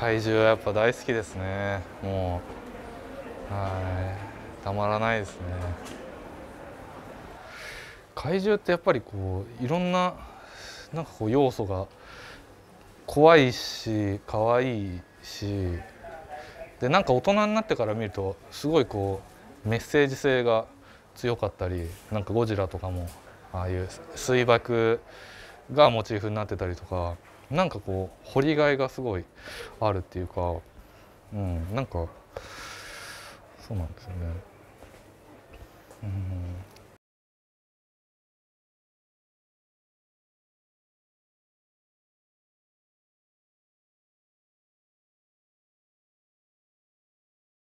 怪獣はやっぱ大好きですね。もう、たまらないですね。怪獣ってやっぱりこういろんななんかこう要素が怖いし可愛いし、でなんか大人になってから見るとすごいこうメッセージ性が強かったり、なんかゴジラとかもああいう水爆がモチーフになってたりとか、なんかこう掘りがいがすごいあるっていうか、なんかそうなんですよね。